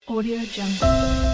Audio Jungle.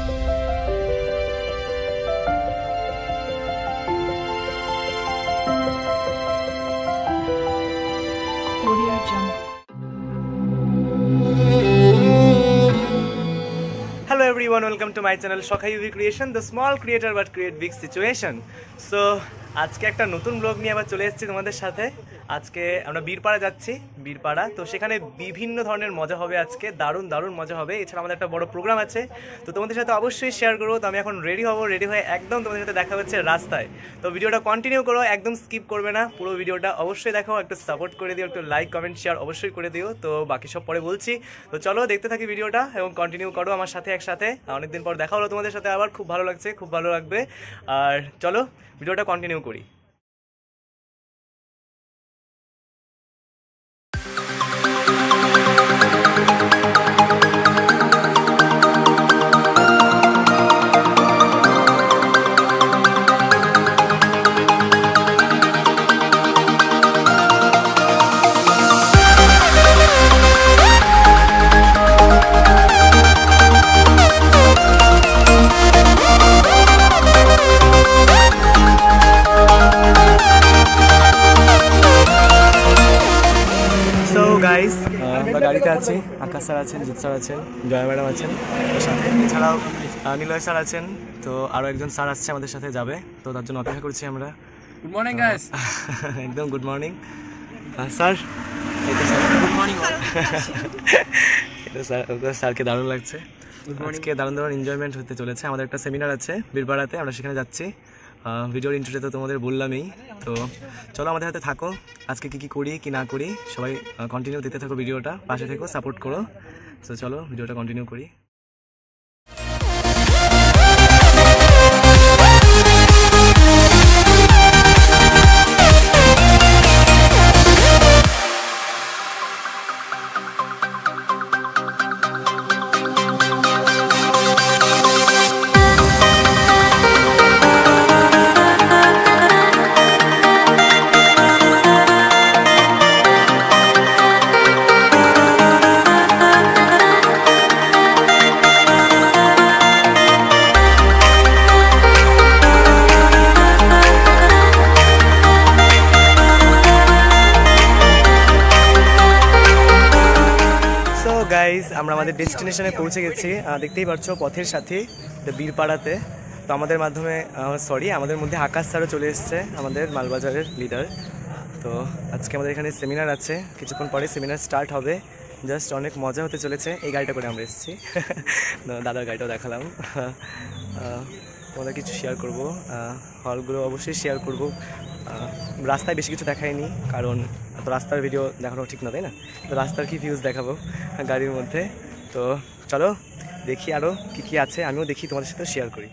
Hello everyone, welcome to my channel Shokha UV Creation, the small creator but create big situation. So আজকে একটা নতুন blog নিয়ে আবার চলে এসেছি তোমাদের সাথে। আজকে আমরা বীরপাড়া যাচ্ছি, বীরপাড়া। তো সেখানে বিভিন্ন ধরনের মজা হবে আজকে, দারুণ দারুণ মজা হবে। এছাড়া আমাদের একটা বড় প্রোগ্রাম আছে, তো তোমাদের সাথে অবশ্যই শেয়ার করবো। তো আমি এখন রেডি হব, রেডি হয়ে একদম তোমাদের সাথে দেখা হচ্ছে রাস্তায়। তো ভিডিওটা কন্টিনিউ করো, একদম স্কিপ করবে না, পুরো ভিডিওটা অবশ্যই দেখো, একটু সাপোর্ট করে দিও, একটু লাইক কমেন্ট শেয়ার অবশ্যই করে দিও। তো বাকি সব পরে বলছি। তো চলো দেখতে থাকি ভিডিওটা এবং কন্টিনিউ করো আমার সাথে একসাথে। অনেকদিন পর দেখা হলো তোমাদের সাথে আবার, খুব ভালো লাগছে, খুব ভালো লাগবে। আর চলো ভিডিওটা কন্টিনিউ করি। গাইস, আমরা গাড়িতে আছি। আকাশ স্যার আছেন, জিৎ স্যার আছেন, জয়া ম্যাডাম আছেন সাথে, এছাড়াও নিলয় স্যার আছেন। তো আরও একজন স্যার আসছে আমাদের সাথে যাবে, তো তার জন্য অপেক্ষা করছি আমরা। Good morning guys. একদম good morning sir. Good morning. এটা স্যারকে দারুণ লাগছে, আজকে দারুণ দারুণ এনজয়মেন্ট হতে চলেছে। আমাদের একটা সেমিনার আছে বীরপাড়াতে, আমরা সেখানে যাচ্ছি। ভিডিওর ইন্ট্রোতে তো তোমাদের বললামই। তো চলো আমাদের হাতে থাকো, আজকে কী কী করি কি না করি সবাই কন্টিনিউ দিতে থাকো, ভিডিওটা পাশে থেকো, সাপোর্ট করো। তো চলো ভিডিওটা কন্টিনিউ করি। গাইজ, আমরা আমাদের ডেস্টিনেশনে পৌঁছে গেছি। দেখতেই পাচ্ছ পথের সাথে বীরপাড়াতে। তো আমাদের মাধ্যমে আমাদের মধ্যে আকাশ স্যারও চলে এসছে, আমাদের মালবাজারের লিডার। তো আজকে আমাদের এখানে সেমিনার আছে, কিছুক্ষণ পরে সেমিনার স্টার্ট হবে। জাস্ট অনেক মজা হতে চলেছে। এই গাড়িটা করে আমরা এসেছি, দাদার গাড়িটাও দেখালাম। তোমাদের কিছু শেয়ার করব, হলগুলো অবশ্যই শেয়ার করব। রাস্তায় বেশি কিছু দেখায়নি, কারণ তো রাস্তার ভিডিও দেখানো ঠিক না, তাই না? তো রাস্তার কি ভিউজ দেখাবো গাড়ির মধ্যে। তো চলো দেখি আরও কী কী আছে, আমিও দেখি, তোমাদের সাথে শেয়ার করি।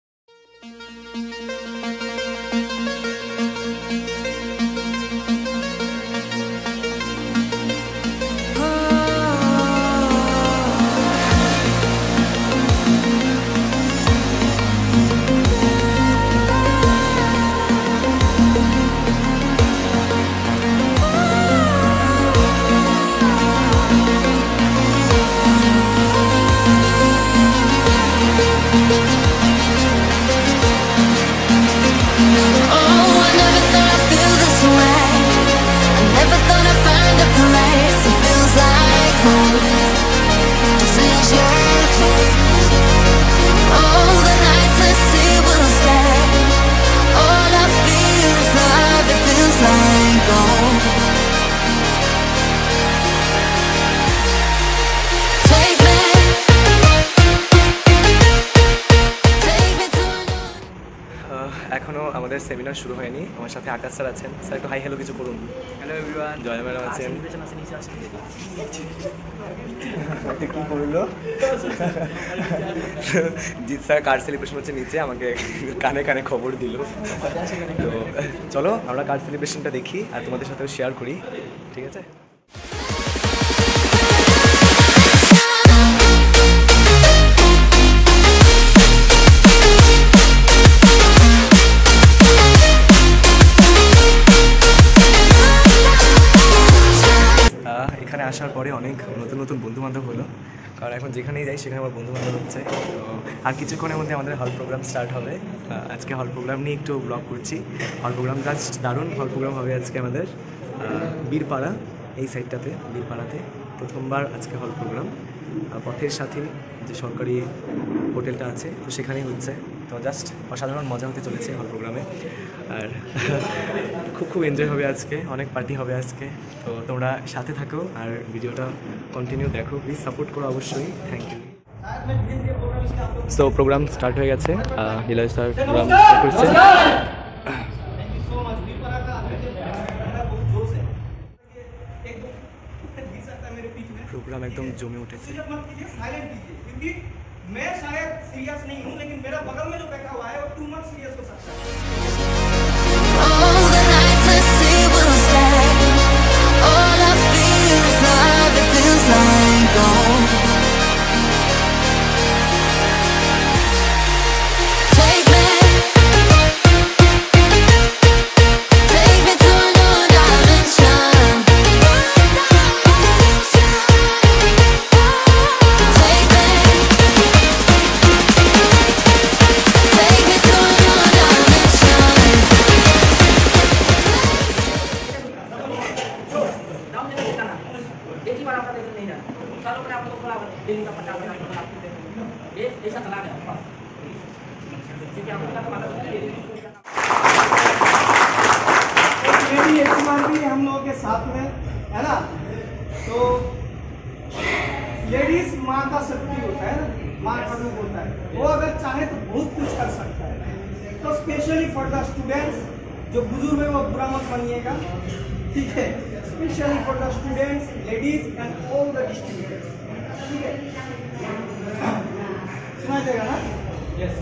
এখনও আমাদের সেমিনার শুরু হয়নি। আমার সাথে আকাশ স্যার আছেন। স্যার একটু হাই হ্যালো কিছু করুন। Hello everyone. জয়া ম্যাডাম আছেন। কি করলো জিৎ স্যার? কার্ড সেলিব্রেশন হচ্ছে নিচে, আমাকে কানে কানে খবর দিল। তো চলো আমরা কার্ড সেলিব্রেশনটা দেখি আর তোমাদের সাথেও শেয়ার করি, ঠিক আছে? এখানে আসার পরে অনেক নতুন নতুন বন্ধুবান্ধব হলো। কারণ এখন যেখানেই যাই সেখানে আমার বন্ধুবান্ধব হচ্ছে। তো আর কিছুক্ষণের মধ্যে আমাদের হল প্রোগ্রাম স্টার্ট হবে। আজকে হল প্রোগ্রাম নিয়ে একটু ব্লগ করছি। হল প্রোগ্রাম জাস্ট দারুণ হল প্রোগ্রাম হবে আজকে আমাদের বীরপাড়া, এই সাইডটাতে বীরপাড়াতে প্রথমবার আজকে হল প্রোগ্রাম। পথের সাথে যে সরকারি হোটেলটা আছে তো সেখানেই হচ্ছে। তো জাস্ট অসাধারণ মজা হতে চলেছে হল প্রোগ্রামে। আর খুব এনজয় হবে আজকে, অনেক পার্টি হবে আজকে। তো তোমরা সাথে থাকো আর ভিডিওটা কন্টিনিউ দেখো, প্লিজ সাপোর্ট করো অবশ্যই। Thank you. So program start হয়ে গেছে, নীলয় স্যার প্রোগ্রাম স্টার্ট করছে। प्रोग्राम एकदम जमे उठे थे। मैं शायद सीरियस नहीं हूं, लेकिन मेरा बगल में जो बैठा हुआ है वो टू मच सीरियस हो सकता है। हम लोगों के साथ में है ना, तो लेडीज माँ का शक्ति होता है ना, माँ का रूप होता है। वो अगर चाहे तो बहुत कुछ कर सकता है। तो स्पेशली फॉर द स्टूडेंट्स, जो बुजुर्ग है वो बुरा मत मानिएगा, ठीक है। Specially for the students, ladies and all the distributors, ठीक है। सुनाई देगा ना? यस।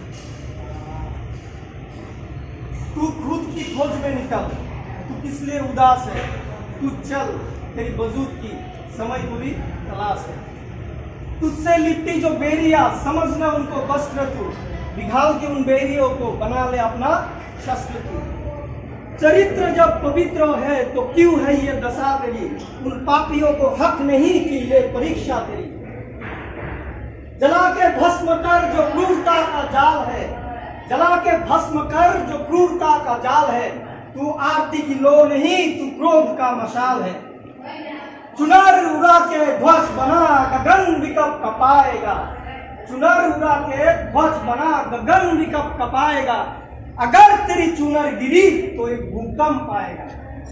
तू खुद की खोज में निकल, तू किस लिए उदास है, तू चल, तेरी वजूद की समय पूरी तलाश है। तुझसे लिपटी जो बेरिया, समझना उनको वस्त्र तू, बिघाल के उन बेरियों को बना ले अपना शस्त्र तू। चरित्र जब पवित्र है तो क्यों है ये दशा तेरी, उन पापियों को हक नहीं की ले परीक्षा तेरी। जला के भस्म कर जो क्रूरता का जाल है, जला के भस्म कर जो क्रूरता का जाल है। तू आरती की लो नहीं, तू क्रोध का मशाल है। चुनर उड़ा के ध्वज बना गगन विकप कपाएगा, चुनर उड़ा के ध्वज बना गगन विकप कपाएगा। अगर तेरी चुनर गिरी तो एक भूकंप आएगा।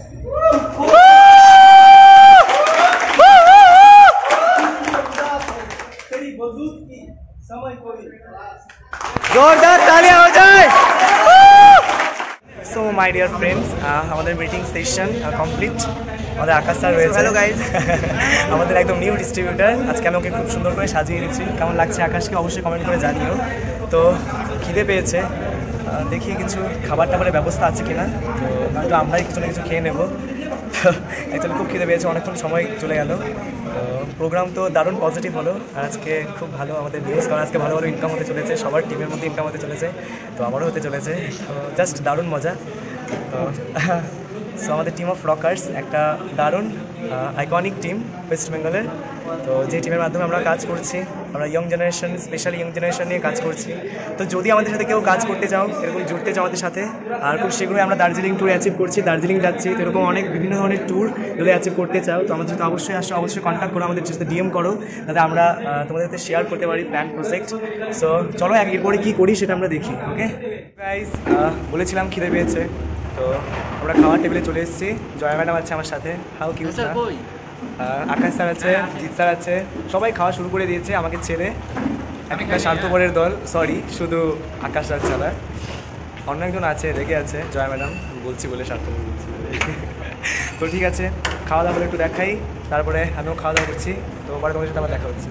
तेरी वजूद की समय कोई जोरदार तालियां हो जाए। सो माय डियर फ्रेंड्स, हमारे मीटिंग सेशन कमप्लीट। আমাদের আকাশ স্যার রয়েছে। হ্যালো গাইজ, আমাদের একদম নিউ ডিস্ট্রিবিউটার। আজকে আমি ওকে খুব সুন্দর করে সাজিয়ে দিচ্ছি। কেমন লাগছে আকাশকে অবশ্যই কমেন্ট করে জানিও। তো খিদে পেয়েছে, দেখি কিছু খাবার টাবারের ব্যবস্থা আছে কিনা। তো হয়তো আমরাই কিছু না কিছু খেয়ে নেবো। তো অ্যাকচুয়ালি খুব খিদে পেয়েছে, অনেকক্ষণ সময় চলে গেল। তো প্রোগ্রাম তো দারুণ পজিটিভ হলো। আর আজকে খুব ভালো আমাদের নিউজ, কারণ আজকে ভালো ভালো ইনকাম হতে চলেছে, সবার টিমের মধ্যে ইনকাম হতে চলেছে, তো আমারও হতে চলেছে। তো জাস্ট দারুণ মজা। তো সো আমাদের টিম অফ রকার্স একটা দারুণ আইকনিক টিম ওয়েস্ট বেঙ্গলের। তো যে টিমের মাধ্যমে আমরা কাজ করছি, আমরা young generation, specially young generation নিয়ে কাজ করছি। তো যদি আমাদের সাথে কেউ কাজ করতে চাও, এরকম জুড়তে চাও আমাদের সাথে, আর খুব শীঘ্রই আমরা দার্জিলিং ট্যুর অ্যাচিভ করছি, দার্জিলিং যাচ্ছি। তো এরকম অনেক বিভিন্ন ধরনের ট্যুর যদি অ্যাচিভ করতে চাও তো আমাদের সাথে অবশ্যই আসো, অবশ্যই কন্ট্যাক্ট করো, আমাদের সাথে ডিএম করো, যাতে আমরা তোমাদের সাথে শেয়ার করতে পারি প্ল্যান প্রজেক্ট। সো চলো এরপরে কী করি সেটা আমরা দেখি। ওকে গাইস, বলেছিলাম খিদে পেয়েছে, তো আমরা খাওয়ার টেবিলে চলে এসেছি। জয়া ম্যাডাম আছে আমার সাথে, হাউ কিউট। আকাশ স্যার আছে, জিৎ স্যার আছে, সবাই খাওয়া শুরু করে দিয়েছে আমাকে ছেড়ে। একটা স্বার্থপরের দল, সরি, শুধু আকাশ স্যার ছাড়া অন্য একজন আছে, রেগে আছে জয়া ম্যাডাম বলছি বলে, স্বার্থপর বলছি। তো ঠিক আছে, খাওয়া দাওয়া করে একটু দেখাই, তারপরে আমিও খাওয়া দাওয়া করছি। তো পরে তোমাদের সাথে আবার দেখা হচ্ছে।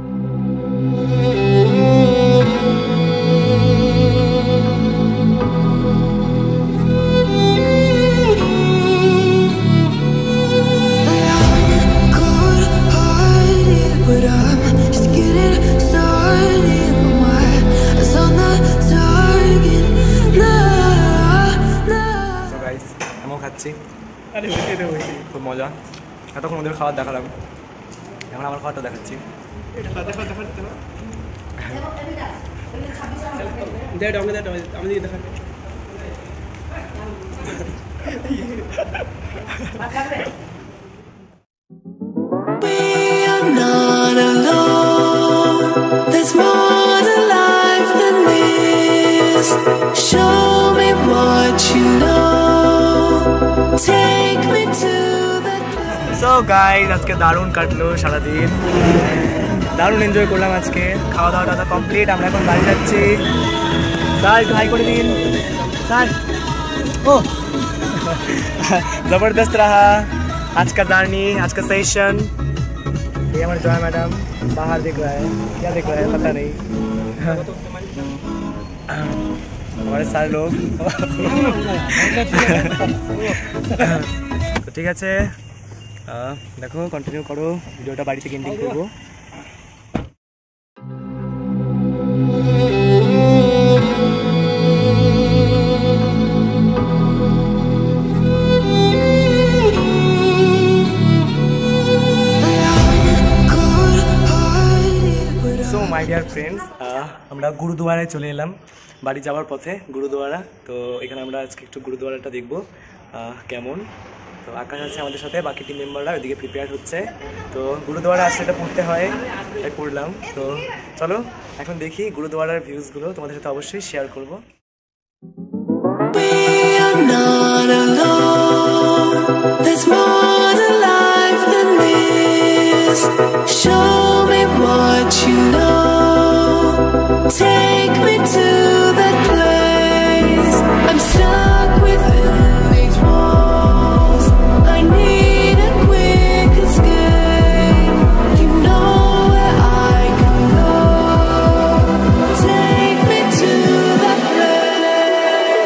খাচ্ছি, খুব মজা। এতক্ষণ ওদের খাবার দেখালাম, এখন আমার খাবারটা দেখাচ্ছি। Not alone. There's more to life than this. Show me what you know. Take me to that place. So guys আজকে দারুণ কাটলো সারাদিন, দারুণ এনজয় করলাম আজকে। খাওয়া দাওয়াটা কমপ্লিট, আমরা এখন বাড়ি যাচ্ছি। স্যার একটু হাই করে দিন স্যার। ও जबरदस्त रहा आज का जर्नी, आज का सेशन। ये हमारे जॉय मैडम बाहर दिख रहा है, क्या दिख रहा है पता नहीं। हमारे सारे लोग तो ठीक है, देखो कंटिन्यू करो भिडियोटा बाड़ी থেকে এন্ডিং করব। মাই ডিয়ার ফ্রেন্ডস, আমরা গুরুদুয়ারায় চলে এলাম বাড়ি যাওয়ার পথে। গুরুদুয়ারা, তো এখানে আমরা আজকে একটু গুরুদুয়ারাটা দেখব কেমন। তো আকাশ আছে আমাদের সাথে, বাকি টিম মেম্বাররা ওইদিকে প্রিপেয়ার হচ্ছে। তো গুরুদুয়ারা আসলে এটা পড়তে হয়, তাই পড়লাম। তো চলো এখন দেখি গুরুদুয়ারার ভিউজগুলো তোমাদের সাথে অবশ্যই শেয়ার করবো। Take me to that place. I'm stuck within these walls. I need a quick escape. You know where I can go. Take me to that place.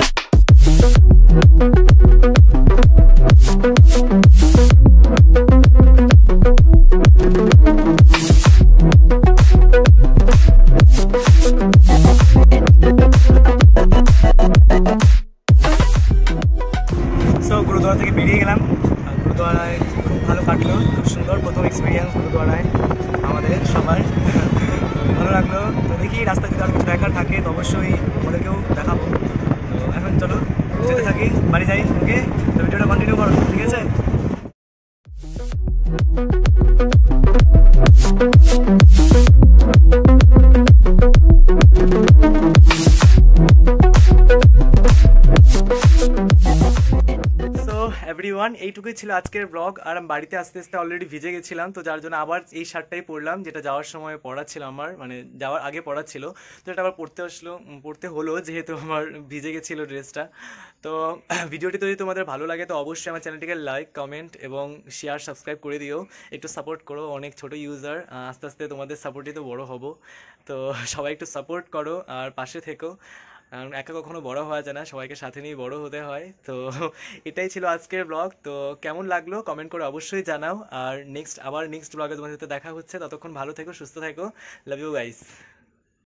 Gurdwara থেকে বেরিয়ে গেলাম। গুরুদুয়ারায় খুব ভালো কাটলো, খুব সুন্দর প্রথম এক্সপিরিয়েন্স গুরুদুয়ারায় আমাদের সবার, ভালো লাগলো। তো দেখি রাস্তায় যদি আর কিছু দেখার থাকে তো অবশ্যই ওদেরকেও দেখাবো। তো এখন চলো যেতে থাকি, বাড়ি যাই। ওকে, তো ভিডিওটা কন্টিনিউ করো, ঠিক আছে? এভরিওয়ান, এইটুকুই ছিল আজকের ব্লগ। আর আমি বাড়িতে আস্তে আস্তে অলরেডি ভিজে গেছিলাম, তো যার জন্য আবার এই শার্টটাই পরলাম, যেটা যাওয়ার সময় পরা ছিল আমার, মানে যাওয়ার আগে পরা ছিল। তো এটা আবার পরতে হলো যেহেতু আমার ভিজে গেছিলো ড্রেসটা। তো ভিডিওটি যদি তোমাদের ভালো লাগে তো অবশ্যই আমার চ্যানেলটিকে লাইক, কমেন্ট এবং শেয়ার, সাবস্ক্রাইব করে দিও। একটু সাপোর্ট করো, অনেক ছোট ইউজার, আস্তে আস্তে তোমাদের সাপোর্টই তো বড় হব। তো সবাই একটু সাপোর্ট করো আর পাশে থেকো, কারণ একা কখনো বড় হওয়া যায় না, সবাইকে সাথে নিয়ে বড় হতে হয়। তো এটাই ছিল আজকের ব্লগ। তো কেমন লাগলো কমেন্ট করে অবশ্যই জানাও। আর নেক্সট ব্লগে তোমাদের সাথে দেখা হচ্ছে। ততক্ষণ ভালো থেকো, সুস্থ থেকো। Love you guys.